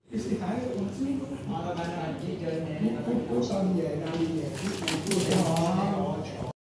Cái sĩ Hải một xíu. Ba anh chơi nè. Hút xong về ra đi về.